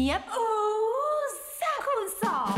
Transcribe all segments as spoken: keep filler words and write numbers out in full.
นียบอู้สาวคูณสอง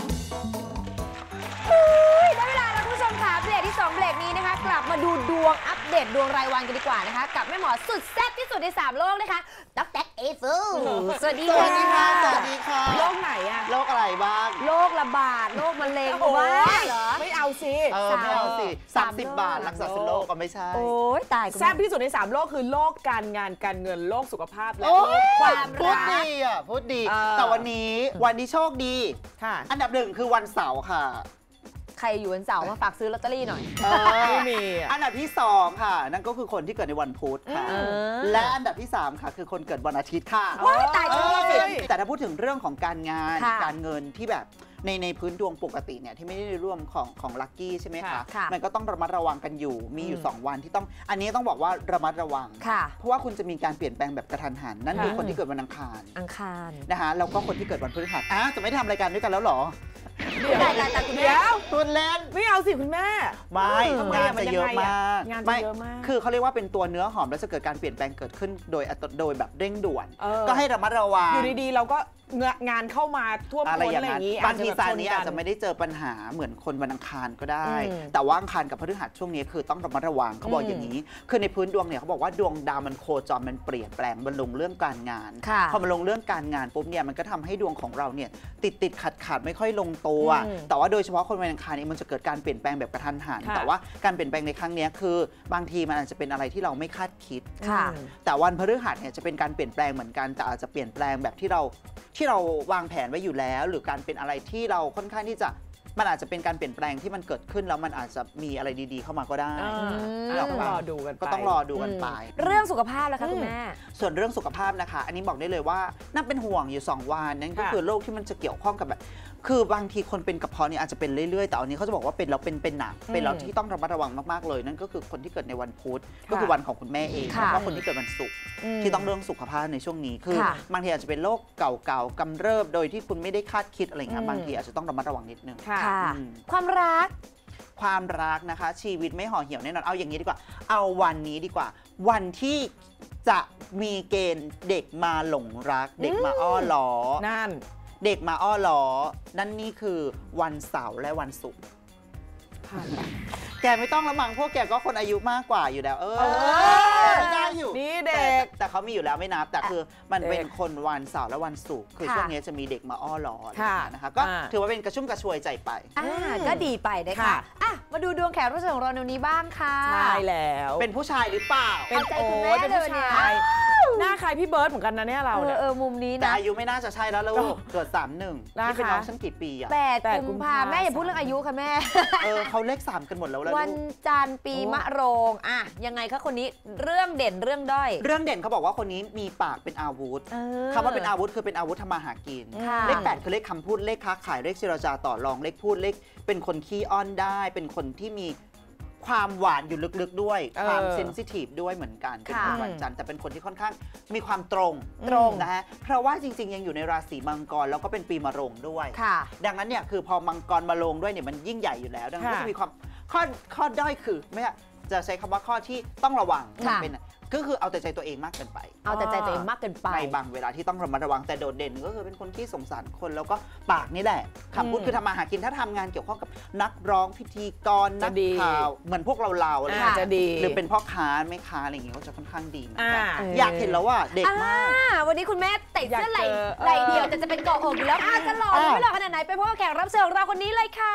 ได้เวลาแล้วคุณผู้ชมค่ะเบรกที่สองเบรกนี้นะคะกลับมาดูดวงอัปเดตดวงรายวันกันดีกว่านะคะกับแม่หมอสุดแซ่บที่สุดในสามโลกนะคะด็อกแท็กเอซูสวัสดีค่ะสวัสดีค่ะโรคไหนอะโรคอะไรบ้างโรคระบาดโรคมะเร็งบ้าเหรอไม่เอาสิเออไม่เอาสิสามสิบบาทรักษาโรคก็ไม่ใช่โอ้ยตายแซ่บที่สุดในสามโลกคือโลกการงานการเงินโลกสุขภาพและความพูดรักดีอ่ะพูดดีแต่วันนี้วันที่โชคดีค่ะอันดับหนึ่งคือวันเสาร์ค่ะใครอยู่วันเสาร์มาฝากซื้อลอตเตอรี่หน่อยไม่มีอันดับที่สองค่ะนั่นก็คือคนที่เกิดในวันพุธค่ะและอันดับที่สามค่ะคือคนเกิดวันอาทิตย์ค่ะว้ายตายจริงแต่ถ้าพูดถึงเรื่องของการงานการเงินที่แบบในในพื้นดวงปกติเนี่ยที่ไม่ได้ร่วมของของลัคกี้ใช่ไหมคะมันก็ต้องระมัดระวังกันอยู่มีอยู่สองวันที่ต้องอันนี้ต้องบอกว่าระมัดระวังเพราะว่าคุณจะมีการเปลี่ยนแปลงแบบกระทันหันนั่นคือคนที่เกิดวันอังคารอังคารนะคะแล้วก็คนที่เกิดวันพฤหัสอ่ะจะไม่ทำรายการด้วยกันแล้วหรอเดี๋ยวแต่คุณแม่คุณเล่นไม่เอาสิคุณแม่ไม่งานจะเยอะมากงานจะเยอะมากคือเขาเรียกว่าเป็นตัวเนื้อหอมแล้วจะเกิดการเปลี่ยนแปลงเกิดขึ้นโดยโดยแบบเร่งด่วนก็ให้ระมัดระวังอยู่ดีๆเราก็งานเข้ามาท่วมท้นอะไรอย่างนี้บางทีซานี้อาจจะไม่ได้เจอปัญหาเหมือนคนวันอังคารก็ได้แต่ว่าอังคารกับพฤหัสช่วงนี้คือต้องระมัดระวังเขาบอกอย่างนี้คือในพื้นดวงเนี่ยเขาบอกว่าดวงดาวมันโคจรมันเปลี่ยนแปลงมันลงเรื่องการงานพอมันลงเรื่องการงานปุ๊บเนี่ยมันก็ทำให้ดวงของเราเนี่ยติดติดขัดขัดไม่ค่อยลงตัวแต่ว่าโดยเฉพาะคนวันอังคารนี้มันจะเกิดการเปลี่ยนแปลงแบบกระทันหันแต่ว่าการเปลี่ยนแปลงในครั้งนี้คือบางทีมันอาจจะเป็นอะไรที่เราไม่คาดคิดแต่วันพฤหัสเนี่ยจะเป็นการเปลี่ยนแปลงเหมือนกันแต่อาจจะเปลี่ยนแปลงแบบที่เราที่เราวางแผนไว้อยู่แล้วหรือการเป็นอะไรที่เราค่อนข้างที่จะมันอาจจะเป็นการเปลี่ยนแปลงที่มันเกิดขึ้นแล้วมันอาจจะมีอะไรดีๆเข้ามาก็ได้ต้องรอดูกันก็ต้องรอดูกันไปเรื่องสุขภาพแล้วค่ะคุณแม่ส่วนเรื่องสุขภาพนะคะอันนี้บอกได้เลยว่าน่าเป็นห่วงอยู่สองวันนั่นก็คือโรคที่มันจะเกี่ยวข้องกับแบบคือบางทีคนเป็นกระเพาะเนี่ยอาจจะเป็นเรื่อยๆแต่อันนี้เขาจะบอกว่าเป็นแล้วเป็นเป็นหนักเป็นแล้วที่ต้องระมัดระวังมากๆเลยนั่นก็คือคนที่เกิดในวันพุธก็คือวันของคุณแม่เองแล้วก็คนที่เกิดวันศุกร์ที่ต้องเรื่องสุขภาพในช่วงนี้คือบางทีอาจจะเป็นโรคเก่าๆกำเริบโดยที่คุณไม่ได้คาดคิดอะไรเงี้ยบางทีอาจจะต้องระมัดระวังนิดนึงความรักความรักนะคะชีวิตไม่ห่อเหี่ยวแน่นอนเอาอย่างนี้ดีกว่าเอาวันนี้ดีกว่าวันที่จะมีเกณฑ์เด็กมาหลงรักเด็กมาอ้อล้อนั่นเด็กมาอ้อล้อนั่นนี่คือวันเสาร์และวันศุกร์แกไม่ต้องละมั้งพวกแกก็คนอายุมากกว่าอยู่แล้วเออได้อยู่นี่เด็กแต่เขามีอยู่แล้วไม่นับแต่คือมันเป็นคนวันเสาร์และวันศุกร์คือช่วงนี้จะมีเด็กมาอ้อล้อนะคะก็ถือว่าเป็นกระชุ่มกระชวยใจไปก็ดีไปนะคะอ่ะมาดูดวงแขกรับเชิญของเราในวันนี้บ้างค่ะใช่แล้วเป็นผู้ชายหรือเปล่าเป็นใจคุณแม่เป็นผู้ชายหน้าใครพี่เบิร์ดเหมือนกันนะเนี่ยเราเนี่ยเออมุมนี้นะแต่อายุไม่น่าจะใช่แล้วลูกเกิดสามหนึ่งนี่เป็นน้องฉันกี่ปีอะแปดกุมภาแม่อย่าพูดเรื่องอายุค่ะแม่เออเขาเลขสามกันหมดแล้วแล้ววันจันทร์ปีมะโรงอ่ะยังไงคะคนนี้เรื่องเด่นเรื่องด้อยเรื่องเด่นเขาบอกว่าคนนี้มีปากเป็นอาวุธคำว่าเป็นอาวุธคือเป็นอาวุธทำมาหากินเลขแปดคือเลขคำพูดเลขค้าขายเลขเจรจาต่อรองเลขพูดเลขเป็นคนขี้อ้อนได้เป็นคนที่มีความหวานอยู่ลึกๆด้วยความเซนซิทีฟด้วยเหมือนกันเป็นคนวันจันทร์แต่เป็นคนที่ค่อนข้างมีความตรงตรงนะฮะเพราะว่าจริงๆยังอยู่ในราศีมังกรแล้วก็เป็นปีมะโรงด้วยดังนั้นเนี่ยคือพอมังกรมะโรงด้วยเนี่ยมันยิ่งใหญ่อยู่แล้วดังนั้นก็จะมีความข้อข้อด้อยคือไม่จะใช้คำว่าข้อที่ต้องระวังเป็นก็คือเอาแต่ใจตัวเองมากเกินไปเอาแต่ใจตัวเองมากเกินไปในบางเวลาที่ต้องระมัดระวังแต่โดดเด่นก็คือเป็นคนที่สงสารคนแล้วก็ปากนี่แหละคำพูดคือทำมาหากินถ้าทำงานเกี่ยวข้องกับนักร้องพิธีกรนักข่าวเหมือนพวกเราเราอะไรจะดีหรือเป็นพ่อค้าแม่ค้าอะไรอย่างเงี้ยก็จะค่อนข้างดีอยากเห็นแล้วว่าเด็กมากวันนี้คุณแม่แต่งเสื้อไหล่ไหล่เดียวแต่จะเป็นเกาะอกอยู่แล้วจะหล่อไม่หล่อขนาดไหนไปพบกับแขกรับเชิญของเราคนนี้เลยค่ะ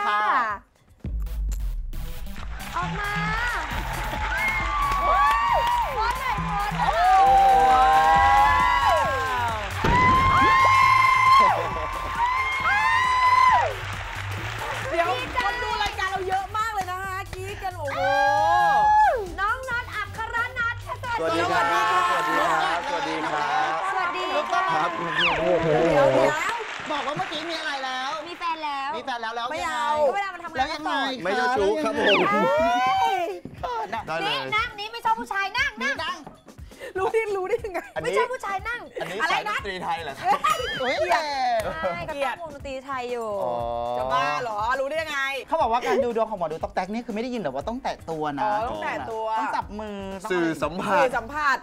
ออกมาโอ้ยโอ้ยหน่อยโอ้ยเดี๋ยวคนดูรายการเราเยอะมากเลยนะคะกรี๊ดกันโอ้โหน้องน็อตอัครนัทสวัสดีครับสวัสดีครับสวัสดีครับสวัสดีครับเดี๋ยวเดี๋ยวบอกว่าเมื่อกี้มีอะไรแล้วมีแฟนแล้วมีแฟนแล้วแล้วไม่เอาเวลามันทำงานแล้วยังไงไม่เจ้าชู้ครับผมนี่นั่งนี่ไม่ชอบผู้ชายนั่งนั่งรู้ได้รู้ได้ยังไงไม่ชอบผู้ชายนั่งอะไรนะดนตรีไทยเหรอครับเฮ้ยใช่ก็ต้องวงดนตรีไทยอยู่จะบ้าเหรอรู้ได้ยังไงเขาบอกว่าการดูดวงของหมอดูต๊อกแต๊กนี่คือไม่ได้ยินหรอว่าต้องแตะตัวนะต้องแตะตัวต้องจับมือสื่อสัมผัสสื่อสัมผัส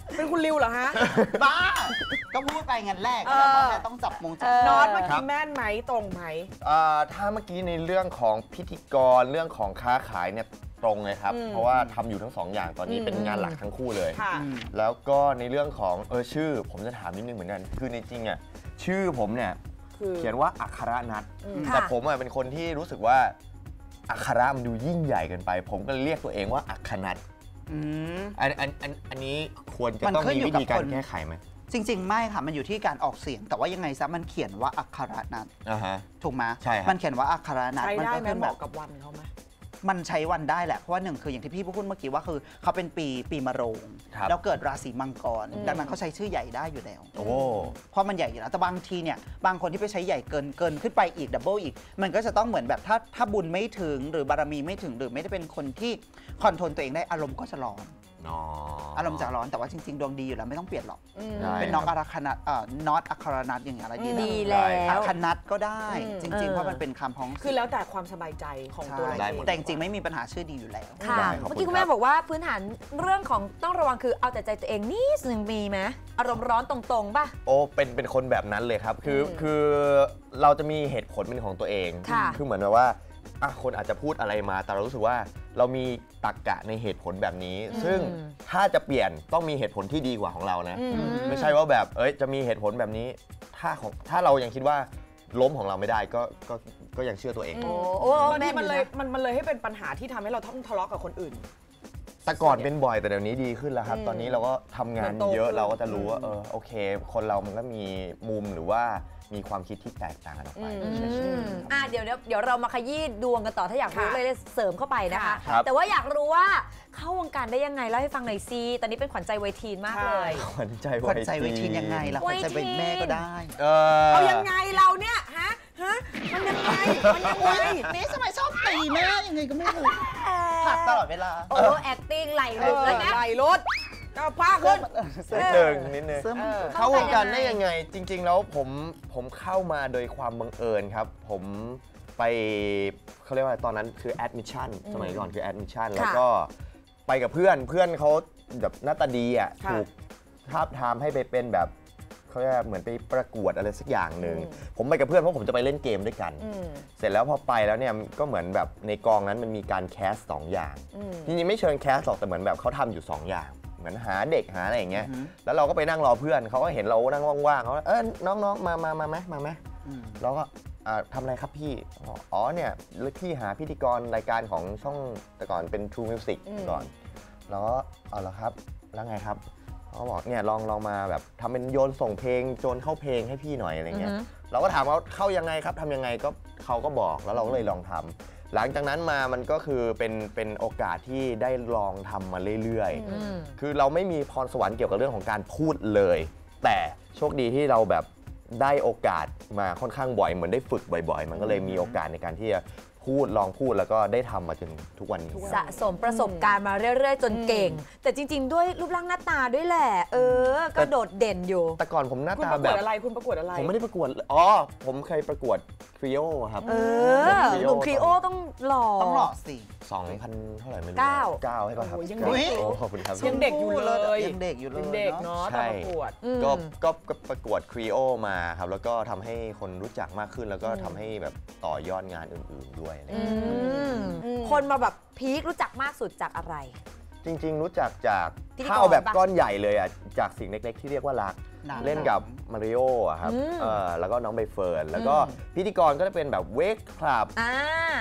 เป็นคุณริวเหรอฮะบ้า ก็พูดไปงั้นแรกเอแล้วอก็ต้องจับมงจับน็อตเมื่อครักี้บแม่นไหมตรงไหมอ่าถ้าเมื่อกี้ในเรื่องของพิธีกรเรื่องของค้าขายเนี่ยตรงเลยครับอืมเพราะว่าทำอยู่ทั้งสองอย่างตอนนี้อืมเป็นงานหลักทั้งคู่เลยค่ะอืมแล้วก็ในเรื่องของเออชื่อผมจะถามนิดนึงเหมือนกัน คือในจริงอ่ะชื่อผมเนี่ยคือเขียนว่าอัครนัทอืมแต่ค่ะผมอ่ะเป็นคนที่รู้สึกว่าอัคระมันดูยิ่งใหญ่เกินไป ผมก็เรียกตัวเองว่าอัคนัทอืมอันอันอันอันนี้ควรจะมันต้องขึ้นมีอยู่วิกับธีการคนแก้ไขไหมจริง ๆ ไม่ค่ะ มันอยู่ที่การออกเสียง แต่ว่ายังไงซะมันเขียนว่าอักขระนัทอ่าฮะถูกไหมใช่ครับมันเขียนว่าอักขระนัทใช้มัได้ก็ไหมขึ้นเหแบมาะบกับวันเขาไหมมันใช้วันได้แหละ เพราะว่าหนึ่งคืออย่างที่พี่พูดเมื่อกี้ว่าคือเขาเป็นปีปีมะโรงครับแล้วเกิดราศีมังกรอืมดังนั้นเขาใช้ชื่อใหญ่ได้อยู่แล้วโอ้เพราะมันใหญ่อยู่แล้วแต่บางทีเนี่ยบางคนที่ไปใช้ใหญ่เกินเกินขึ้นไปอีกดับเบิลอีก มันก็จะต้องเหมือนแบบถ้าถ้าบุญไม่ถึงหรือบารมีไม่ถึงหรือไม่ได้เป็นคนที่คอนโทรลตัวเองได้อารมณ์ก็จะร้อนอ๋ออารมณ์จะร้อนแต่ว่าจริงๆ ดวงดีอยู่แล้วไม่ต้องเปลี่ยนหรอกอืมได้เป็นน้องอารัคณัตเอ่อน็อตอัครนัทอย่างเงี้ยอะไรดีดีแล้วแล้อัวคนัทก็ได้อืมจริงเอๆอเพราะมันเป็นคำพ้องคือแล้วแต่ความสบายใจของตัวเราใช่เองแต่จริงๆไม่มีปัญหาชื่อดีอยู่แล้วค่ะได้ขอบคุณเมื่อกี้คุณแม่บอกว่าพื้นฐานเรื่องของต้องระวังคือเอาแต่ใจตัวเองนิดนึงมีไหมอารมณ์ร้อนตรงๆป่ะโอ้เป็นเป็นคนแบบนั้นเลยครับ คืออืมคือเราจะมีเหตุผลเป็นของตัวเองค่ะคือเหมือนแบบว่าอ่ะคนอาจจะพูดอะไรมา แต่เรารู้สึกว่าเรามีตรรกะในเหตุผลแบบนี้ ซึ่งถ้าจะเปลี่ยนต้องมีเหตุผลที่ดีกว่าของเรานะอืมไม่ใช่ว่าแบบเอ้ยจะมีเหตุผลแบบนี้ ถ้าของถ้าเรายังคิดว่าล้มของเราไม่ได้ก็ก็ก็ยังเชื่อตัวเองโอ้โอ้บางแม่ทีมันเลยมันมันเลยให้เป็นปัญหาที่ทำให้เราต้องทะเลาะกับคนอื่นแต่ก่อนเป็นบ่อยแต่เดี๋ยวนี้ดีขึ้นแล้วครับอืมตอนนี้เราก็ทำงานมันโตเยอะขึ้นเราก็จะรู้ว่าอืมเออโอเค คนเรามันก็มีมุมหรือว่ามีความคิดที่แตกต่างกันออกไปอืมใช่ใช่อืมอ่ะเดี๋ยวเดี๋ยวเดี๋ยวเรามาขยี้ดวงกันต่อถ้าอยากรู้ค่ะเลยเสริมเข้าไปนะคะครับแต่ว่าอยากรู้ว่าเข้าวงการได้ยังไงเล่าให้ฟังหน่อยซิตอนนี้เป็นขวัญใจวัยทีนมากเลยขวัญใจขวัญใจไวทีนยังไงล่ะขวัญใจเป็นแม่ก็ได้เอเอายังไงเราเนี่ยฮะฮะมันยังไงมันยังไงนี่สมัยชอบตีแม่ยังไงก็ไม่รู้ผักตลอดเวลาโอ้ acting ไหลเอลุกอแล้วนะไหลรถก็ผ้าขึ้นนิดนึงนิดนึงเสื้อมันเออเข้าวงการได้ยังไง จริง ๆ แล้วผมผมเข้ามาโดยความบังเอิญครับ ผมไปเขาเรียกว่าตอนนั้นคือ admission สมัยก่อนคือ admission แล้วก็ไปกับเพื่อนเพื่อนเขาแบบหน้าตาดีอ่ะค่ะถูกทาบทามให้ไปเป็นแบบเขาเรียกว่าเหมือนไปประกวดอะไรสักอย่างหนึ่งอืมผมไปกับเพื่อนเพราะผมจะไปเล่นเกมด้วยกันอืมเสร็จแล้วพอไปแล้วเนี่ยก็เหมือนแบบในกองนั้นมันมีการแคสสองอย่างอืมจริงๆไม่เชิงแคสหรอกแต่เหมือนแบบเขาทำอยู่สองอย่าง เหมือนหาเด็กหาอะไรอย่างเงี้ยอือฮึแล้วเราก็ไปนั่งรอเพื่อนเขาก็เห็นเรานั่งว่างๆเขาก็เออน้องๆมามามาไหมมาไหมอืมเราก็อ่าทำอะไรครับพี่บอกอ๋อเนี่ยพี่หาพิธีกรรายการของช่องแต่ก่อนเป็น True Music อืมก่อนแล้วก็เอาละครับแล้วไงครับเขาบอกเนี่ยลองลองมาแบบทำเป็นโยนส่งเพลงโจนเข้าเพลงให้พี่หน่อยอะไรเงี้ยอือฮึเราก็ถามว่าเข้ายังไงครับทำยังไงก็เขาก็บอกแล้วเราก็เลยลองทำหลังจากนั้นมามันก็คือเป็นเป็นโอกาสที่ได้ลองทำมาเรื่อยๆอืมคือเราไม่มีพรสวรรค์เกี่ยวกับเรื่องของการพูดเลย แต่โชคดีที่เราแบบได้โอกาสมาค่อนข้างบ่อยเหมือนได้ฝึกบ่อยๆ มันก็เลยมีโอกาสในการที่จะพูดลองพูดแล้วก็ได้ทำมาจนทุกวันนี้สะสมประสบการณ์มาเรื่อย ๆ จนเก่ง แต่จริง ๆ ด้วยรูปร่างหน้าตาด้วยแหละ เออ ก็โดดเด่นอยู่แต่ก่อนผมหน้าคุณตาประกแบวดบอะไรคุณประกวดอะไรผมไม่ได้ประกวดอ๋อผมเคยประกวดทริโอครับเออหนุ่มครีโอต้องหล่อต้องหล่อสิสองพันเท่าไหร่ไม่รู้เก้าเก้าให้ป่ะครับโอ้ยยังเก้าเด็กโอ้ขอบคุณครับยังเด็กอยู่เลยยังเด็กอยู่เลยยังเด็กเนาะเนาะตใช่อนประกวดอืมก็ก็ก็ประกวดครีโอมาครับแล้วก็ทำให้คนรู้จักมากขึ้น แล้วก็ทำให้แบบต่อยอดงานอื่นๆด้วยอะไรอย่างเงี้ยอืมอืมคนมาแบบพีครู้จักมากสุดจากอะไรจริง ๆ รู้จักจากพิธีกรถ้าเอาแบบปะก้อนใหญ่เลยอ่ะจากสิ่งเล็ก ๆ ที่เรียกว่ารักหนังเล่นกับมาริโออะครับอืมเออแล้วก็น้องใบเฟิร์นแล้วก็อืมพิธีกรก็จะเป็นแบบเวกคลับอ่าร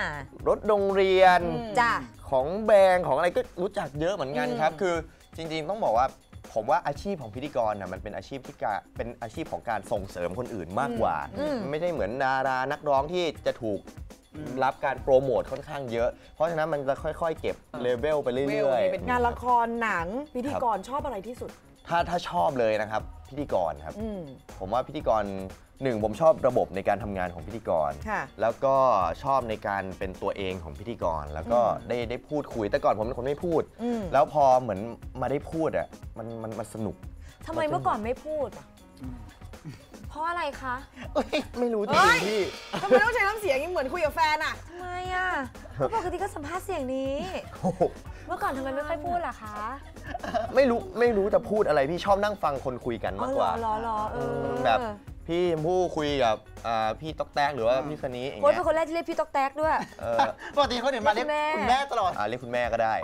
ถโรงเรียนอืมจ้ะของแบงของอะไรก็รู้จักเยอะเหมือนกันครับอืมคือจริง ๆ ต้องบอกว่าผมว่าอาชีพของพิธีกรน่ะมันเป็นอาชีพที่การเป็นอาชีพของการส่งเสริมคนอื่นมากกว่าอืมไม่ได้เหมือนดารานักร้องที่จะถูกรับการโปรโมทค่อนข้างเยอะ เพราะฉะนั้นมันจะค่อย ๆ เก็บเลเวลไปเวลเรื่อยนี่เป็นๆงานละครหนังพิธีกรชอบอะไรที่สุดถ้าถ้าชอบเลยนะครับพิธีกรครับอืมผมว่าพิธีกรหนึ่งผมชอบระบบในการทำงานของพิธีกรค่ะแล้วก็ชอบในการเป็นตัวเองของพิธีกร แล้วก็อืมได้ได้พูดคุยแต่ก่อนผมเป็นคนไม่พูดอืมแล้วพอเหมือนมาได้พูดอ่ะมันมันมันสนุกทำไมเมื่อก่อนไม่พูดอะพเพราะอะไรคะไม่รู้จริงๆพี่ทำไมต้องใช้น้ำเสียงเหมือนคุยกับแฟนอ่ะทำไมอ่ะเพราะปกติก็สัมภาษณ์เสียงนี้ เมื่อก่อนทำไมไม่ค่อยพูดล่ะคะไม่รู้ไม่รู้จะพูดอะไรพี่ชอบนั่งฟังคนคุยกันมากกว่าอ๋อเหรอเหรอเออแบบพี่ชมพู่คุยกับอ่าพี่ต๊อกแต๊กหรือว่าพี่สนีอย่างโค้ชเงี้เป็ยนคนแรกที่เรียกพี่ต๊อกแต๊กด้วยเออปกติคนอื่นมาเรียกคุณแม่คุณแม่ตลอดอ่าเรียกคุณแม่ก็ได้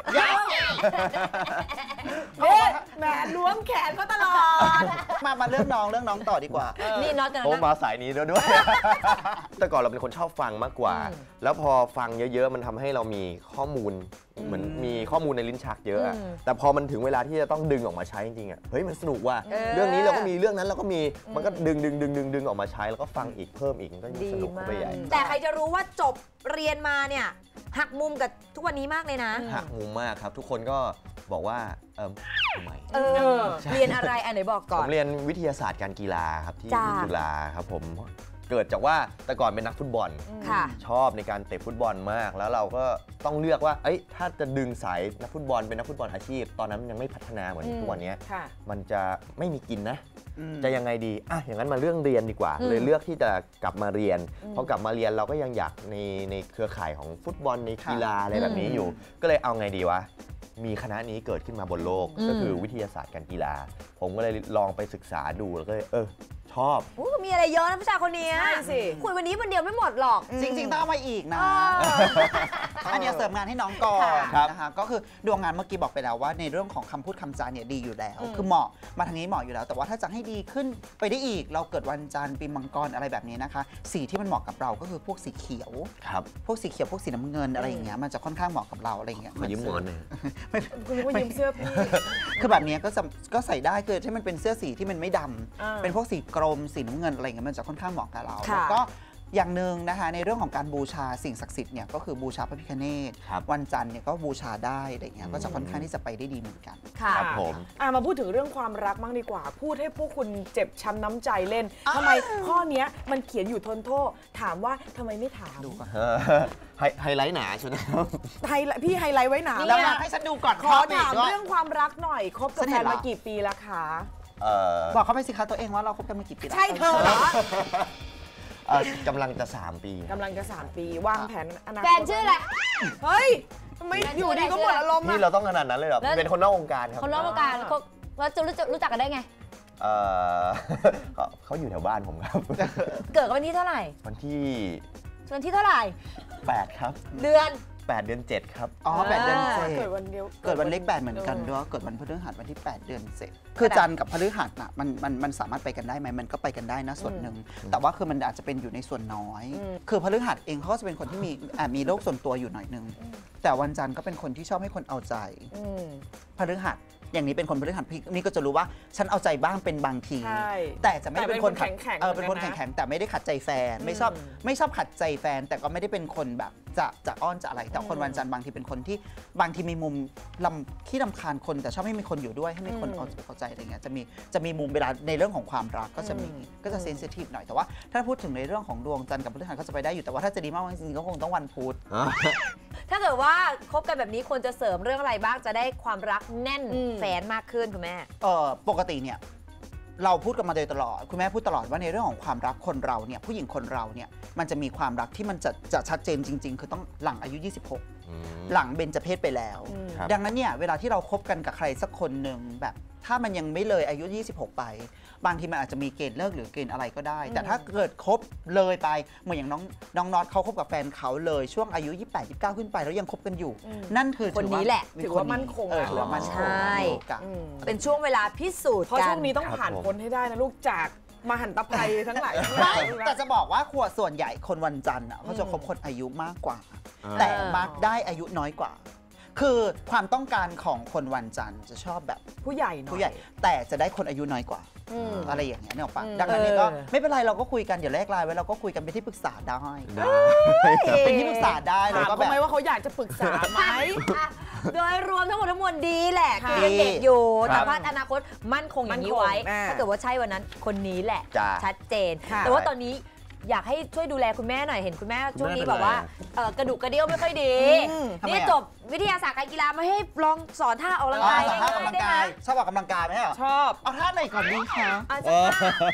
เอ๊ะแหมล้วมแขนเขาตลอดมามาเรื่องน้องเรื่องน้องต่อดีกว่านี่น็อตกันผมนะมาสายนี้ด้วยด้วย แต่ก่อนเราเป็นคนชอบฟังมากกว่าอืมแล้วพอฟังเยอะๆ มันทำให้เรามีข้อมูล เหมือนมีข้อมูลในลิ้นชักเยอะอะอืมแต่พอมันถึงเวลาที่จะต้องดึงออกมาใช้จริงๆอ่ะ เฮ้ยมันสนุกว่ะเออเรื่องนี้เราก็มีเรื่องนั้นเราก็มี มันก็ดึงดึงดึงดึงดึงออกมาใช้แล้วก็ฟังอีกเพิ่มอีกมันก็ยิ่งดีสนุกมาเข้าก ไปใหญ่แต่ใครจะรู้ว่าจบเรียนมาเนี่ยหักมุมกับทุกวันนี้มากเลยนะหักมุมมากครับ ทุกคนก็บอกว่าเออทำไมเออ เรียนอะไรอันไหนบอกผก่อนมเรียนวิทยาศาสตร์การกีฬาครับที่จ้าจุฬาครับผมเกิดจากว่าแต่ก่อนเป็นนักฟุตบอลค่ะชอบในการเตะฟุตบอลมาก แล้วเราก็ต้องเลือกว่า เอ้ย ถ้าจะดึงสายนักฟุตบอลเป็นนักฟุตบอลอาชีพ ตอนนั้นมันยังไม่พัฒนาเหมือนอืมทุกวันนี้ค่ะมันจะไม่มีกินนะอืมจะยังไงดี อ่ะ อย่างนั้นมาเรื่องเรียนดีกว่าอืมเลยเลือกที่จะกลับมาเรียน พอกลับมาเรียนเราก็ยังอยากในในเครือข่ายของฟุตบอลในกีฬาอะไรแบบนี้อยู่ ก็เลยเอาไงดีวะ มีคณะนี้เกิดขึ้นมาบนโลก ก็คือวิทยาศาสตร์การกีฬา ผมก็เลยลองไปศึกษาดูแล้วก็เลยเออ ชอบอู้มีอะไรเยอะนะผู้ชายคนนี้ใช่สิคุยวันนี้วันเดียวไม่หมดหรอกจริงๆต้องเอามาอีกนะเอออันเนี้ยเสริมงานให้น้องก่อนครับนะคะก็คือดวงงานเมื่อกี้บอกไปแล้วว่าในเรื่องของคำพูดคำจาเนี่ยดีอยู่แล้ว คือเหมาะมาทางนี้เหมาะอยู่แล้ว แต่ว่าถ้าจะให้ดีขึ้นไปได้อีก เราเกิดวันจันทร์ปีมังกรอะไรแบบนี้นะคะ สีที่มันเหมาะกับเราก็คือพวกสีเขียวครับพวกสีเขียวพวกสีน้ำเงินอะไรอย่างเงี้ยมันจะค่อนข้างเหมาะกับเราอะไรอย่างเงี้ยขอยืมหมอนหน่อยคุณนึกว่ายืมเสื้อพี่คือแบบเนี้ยก็จะก็ใส่ได้คือที่มันเป็นเสื้อสีที่มันไม่ดำอ่าเป็นพวกสีกรมสีน้ำเงินอะไรอย่างเงี้ยมันจะค่อนข้างเหมาะกับเราค่ะแล้วก็อย่างหนึ่งนะคะในเรื่องของการบูชาสิ่งศักดิ์สิทธิ์เนี่ยก็คือบูชาพระพิฆเนศครับวันจันทร์เนี่ยก็บูชาได้อะไรเงี้ยอืมก็จะค่อนข้างที่จะไปได้ดีเหมือนกันค่ะครับผมอ่ะมาพูดถึงเรื่องความรักบ้างดีกว่า พูดให้พวกคุณเจ็บช้ำน้ำใจเล่นทำไมข้อเนี้ยมันเขียนอยู่ทนโทษ ถามว่าทำไมไม่ถามดูก่อนเออไฮไฮไลท์หนาใช่ไหมครับไฮไลท์พี่ไฮไลท์ไว้หนาแล้วมากให้ฉันดูก่อนขอครับถามว่าเรื่องความรักหน่อยคบกับฉันแฟเห็นนละมากี่ปีแล้วคะเออบอกเขาไปสิคะตัวเองว่าเราคบกันมากี่ปีแล้วใช่เธอเหรอเอ่อกำลังจะ สาม ปีกำลังจะสามปีวางแผนอนาคตแฟนชื่ออะไรเฮ้ยทำไมอยู่ดีก็หมดอารมณ์นี่อะเราต้องขนาดนั้นเลยเหรอแล้วเป็นคนนอกวงการครับคนรอบวงการเขาว่าจะรู้จักรู้จักกันได้ไงเออ เขาเขาอยู่แถวบ้านผมครับเกิดกันวันที่เท่าไหร่วันที่วันที่เท่าไหร่แปดครับเดือนแปดเดือนเจ็ดครับอ๋อแปดเดือนเจ็ดเกิดวันเดียวเกิดวันเลขแปดเหมือนกันด้วยเกิดวันพฤหัสวันที่แปดเดือนเจ็ดคือจันทร์กับพฤหัสน่ะมันมันมันสามารถไปกันได้ไหมมันก็ไปกันได้นะส่วนหนึ่งแต่ว่าคือมันอาจจะเป็นอยู่ในส่วนน้อย คือพฤหัสเองเขาก็จะเป็นคนที่มีอ่ะมีโลกส่วนตัวอยู่หน่อยนึงแต่วันจันทร์ก็เป็นคนที่ชอบให้คนเอาใจอืมพฤหัสอย่างนี้เป็นคนพฤหัสพี่นี่ก็จะรู้ว่าฉันเอาใจบ้างเป็นบางทีใช่แต่จะไม่ได้เป็นคนขัดแต่เป็นคนแข็งๆเออเป็นคนเหมือนกันนะแข็งๆแต่ไม่ได้ขัดใจแฟนไม่ชอบอืมไม่ชอบขัดใจแฟน แต่ก็ไม่ได้เป็นคนแบบจะจะอ้อนจะอะไร แต่คนอืมวันจันทร์บางทีเป็นคนที่บางทีมีมุมลำขี้ลำคาญคนแต่ชอบให้มีคนอยู่ด้วยให้มีคนอืมเอาอกเอาใจอะไรเงี้ยจะมีจะมีมุมเวลาในเรื่องของความรักก็จะมีอืมก็จะเซนซิทีฟหน่อยแต่ว่าถ้าพูดถึงในเรื่องของดวงจันทร์กับพฤหัสก็จะไปได้อยู่แต่ว่าถ้าจะดีมากจริงๆก็คงต้องวันพุธถ้าเกิดว่าคบกันแบบนี้ควรจะเสริมเรื่องอะไรบ้างจะได้ความรักแน่นอืมแฟนมากขึ้นคุณแม่เอ่อปกติเนี่ยเราพูดกันมาโดยตลอดคุณแม่พูดตลอดว่าในเรื่องของความรักคนเราเนี่ยผู้หญิงคนเราเนี่ยมันจะมีความรักที่มันจะจะชัดเจนจริง ๆ คือต้องหลังอายุ ยี่สิบหก หลังเบญจเพศไปแล้วอืมครับดังนั้นเนี่ยเวลาที่เราคบกันกับใครสักคนหนึ่งแบบถ้ามันยังไม่เลยอายุ ยี่สิบหก ไป บางทีมันอาจจะมีเกณฑ์เลิกหรือเกณฑ์อะไรก็ได้ แต่ถ้าเกิดคบเลยไปเหมือนอย่างน้องน้องน็อตเขาคบกับแฟนเขาเลยช่วงอายุ ยี่สิบแปด ยี่สิบเก้า ขึ้นไปแล้วยังคบกันอยู่อืมนั่นคือคนนี้แหละถือว่ามั่นคงเออถือว่ามั่นคงใช่กันอืมเป็นช่วงเวลาพิสูจน์เพราะกัช่นวงนี้ต้องครับผ่านผมพ้นให้ได้นะลูกจากมหันตภัยทั้งหลายทั้งหไม่ลายแต่จะบอกว่าขวดส่วนใหญ่คนวันจันทร์อ่ะเขาจะคบคนอายุมากกว่าอ่าแต่มักได้อายุน้อยกว่า คือความต้องการของคนวันจันทร์จะชอบแบบผู้ใหญ่หน่อยผู้ใหญ่ แต่จะได้คนอายุน้อยกว่าอืมอะไรอย่างเงี้ยเนี่ยหรอกปะอืมดังนั้นเนี่ยก็เออไม่เป็นไรเราก็คุยกันอย่าแลกไลน์ไว้เราก็คุยกันเป็นที่ปรึกษาได้ได้เป็นที่ปรึกษาได้แล้วถามก็เขาแบบไหมว่าเขาอยากจะปรึกษาไหมอ่ะโดยรวมทั้งหมดทั้งมวลดีแหละค่ะคือยังเด็กอยู่ครัแต่บว่าอนาคตมั่นคงอย่างนี้ไว้มั่นคงอ่าถ้าเกิดว่าใช่วันนั้นคนนี้แหละจ้าชัดเจนค่ะแต่ว่าตอนนี้อยากให้ช่วยดูแลคุณแม่หน่อยเห็นคุณแม่ช่วงนี้คุณแม่แบบว่าเป็นไรเอ่อกระดูกกระเดี่ยวไม่ค่อยดีอืมทำไมนี่อ่ะจบวิทยาศาสตร์การกีฬามาให้ลองสอนท่าออกกำลังอ๋อกายสอนท่าออกกำลังได้กายไหมชอบออกกำลังกายไหมเหรอชอบเอาท่าไหนก่อนดีคะอาจจะท่า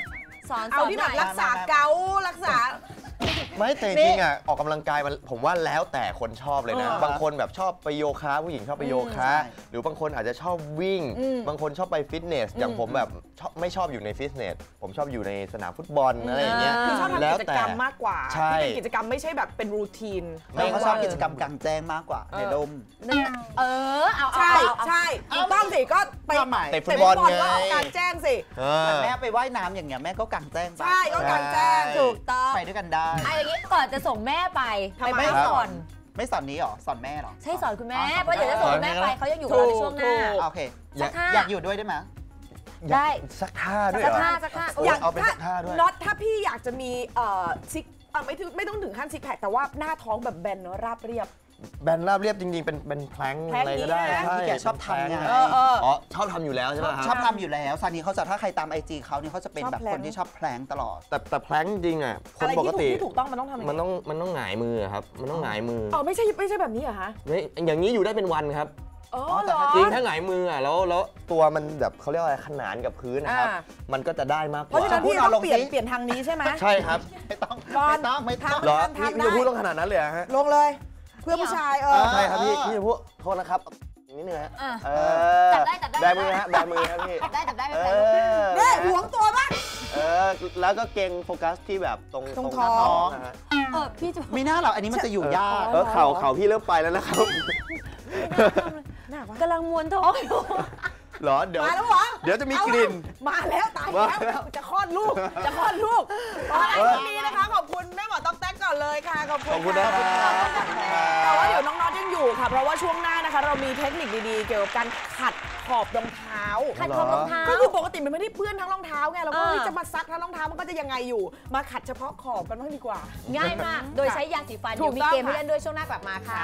สอนเอาที่แบบรักษาเการักษาไม่แต่จริงๆอ่ะออกกำลังกายมันผมว่าแล้วแต่คนชอบเลยนะเออบางคนแบบชอบไปโยคะผู้หญิงชอบไปโยคะใช่หรือบางคนอาจจะชอบวิ่งอืมบางคนชอบไปฟิตเนสอย่างผมแบบชอบไม่ชอบอยู่ในฟิตเนสผมชอบอยู่ในสนามฟุตบอลอะไรอย่างเงี้ยคือชอบทำแล้วกิจแต่กรรมมากกว่าใช่ที่เป็นกิจกรรมไม่ใช่แบบเป็นรูทีนเราก็ชอบกิจกรรมกลางแจ้งมากกว่าในร่มเออเอาเอาใช่เอาเอาใช่ถูกต้องสิก็ไปความหมายเตะฟุเตะตฟุบอตลบอลไงก็ออกกลารแจ้งสิเอเหมือนอแม่ไปว่ายน้ำอย่างเงี้ยแม่ก็กลางแจ้งปะใช่ก็กลารแจ้งถูกต้องไปด้วยกันได้ไอ้อย่างนี้ก่อนจะส่งแม่ไปทำไมไปบ้านไม่สก่ออน นไม่สอนนี้หรอสอนแม่หรอใช่สอนคุณแม่อ๋อเพราะเดี๋ยวจะส่งแม่ไปเขาจะอยู่กับเราในช่วงหน้าถูกโอเคสักท่าอยากอยู่ด้วยได้ไหมได้สักท่าด้วยสักเหรอท่าสักท่าโอ้ยอยากเอาเป็นถ้าสักท่าด้วยน็อตถ้าพี่อยากจะมีเอ่อซิกเอ่อไม่ถึงไม่ต้องถึงขั้นซิกแพคแต่ว่าหน้าท้องแบบแบนเนอะราบเรียบแบนราบเรียบจริงๆ เป็นเป็นแพลงแพลงอะไรก็ได้นี้นะใช่ที่แกชอบทำไงเป็นแพลเออเอออ๋อชอบทำอยู่แล้วใช่ไหมชอบทำอยู่แล้วซานีเขาจะถ้าใครตามไอจีเขาเนี่ยเขาจะเป็นชอบแบบแพลงคนที่ชอบแพลงตลอดแต่แต่แพลงจริงอ่ะคอะนไรปที่กถูกติที่ถูกต้องมันต้องทำยังไงมันต้องมันต้องหงายมือครับมันต้องหงายมืออ๋อไม่ใช่ไม่ใช่แบบนี้เหรอฮะไม่อย่างนี้อยู่ได้เป็นวันครับอ๋อแต่เหรอถ้าจริงถ้าหงายมืออ่ะแล้วแล้วตัวมันแบบเขาเรียกว่าอะไรขนานกับพื้นนะครับอ่ามันก็จะได้มากกเพราะว่าฉะนั้นพูดพี่นอนต้องเปลี่ยนลงสิเปลี่ยนทางนี้ใช่ไหมใช่ครับไม่ต้องก่อนไม่ต้องไม่ต้องทำเหรอทำพี่ได้พี่จะพูดต้องขนาดนั้นเลยเหรอฮะลงเลย เพื่อผู้ชายเออใช่ครับพี่พี่จะพูดโทษนะครับอย่างนี้เนื้ฮะอ่ะเอจัอบได้จับได้แบมือฮะแบมือครับพี่จับได้จับได้ไม่เอเป็นไรอเนี่ยหวงตัวบ้างเออแล้วก็เก่งโฟกัสที่แบบตรงตรงหน้าท้องนะฮะเออพี่จะมีหน้าเราอันนี้มันจะอยู่ยากเออเข่าเข่าพี่เริ่มไปแล้วนะครับหน้าวะกำลังมวนท้องอยู่เหรอเดี๋ยวมาแล้วเหรอเดี๋ยวจะมีกลิ่นมาแล้วตายมาแล้วแล้วจะคลอดลูกจะคลอดลูกตอนนี้นะคะขอบคุณแม่หมอต้องแต้งก่อนเลยค่ะขอบคุณขอบคุณนะครับแต่ว่าเดี๋ยวน้องๆยังอยู่ค่ะ เพราะว่าช่วงหน้านะคะ เรามีเทคนิคดีๆ เกี่ยวกับการขัดขอบรองเท้าขัดขอบรองเท้าก็คือปกติมันไม่ได้เปื้อนทั้งรองเท้าไงเราก็เออเฮ้ยจะมาซักทั้งรองเท้ามันก็จะยังไงอยู่ มาขัดเฉพาะขอบกันบ้างดีกว่าง่ายมาก โดยใช้ยาสีฟันถูเดี๋ยวมีกต้องเกมให้ค่ะเล่นด้วยช่วงหน้ากลับมาค่ะ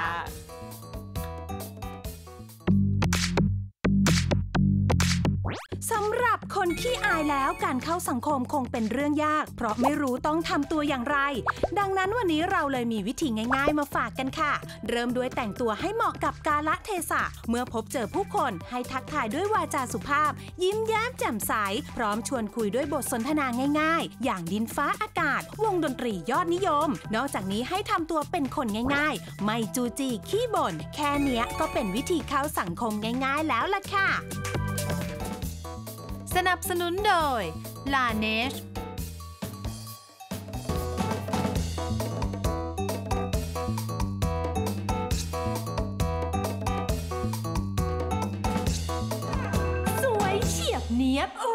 สำหรับคนขี้อายแล้วการเข้าสังคมคงเป็นเรื่องยาก เพราะไม่รู้ต้องทำตัวอย่างไร ดังนั้นวันนี้เราเลยมีวิธีง่ายๆมาฝากกันค่ะ เริ่มด้วยแต่งตัวให้เหมาะกับกาลเทศะเมื่อพบเจอผู้คนให้ทักทายด้วยวาจาสุภาพ ยิ้มแย้มแจ่มใส พร้อมชวนคุยด้วยบทสนทนาง่ายๆ อย่างดินฟ้าอากาศ วงดนตรียอดนิยม นอกจากนี้ให้ทำตัวเป็นคนง่ายๆ ไม่จูจีขี้บ่นแค่เนี้ยก็เป็นวิธีเข้าสังคมง่ายๆแล้วล่ะค่ะ สนับสนุนโดย Laneige สวยเฉียบเนียบ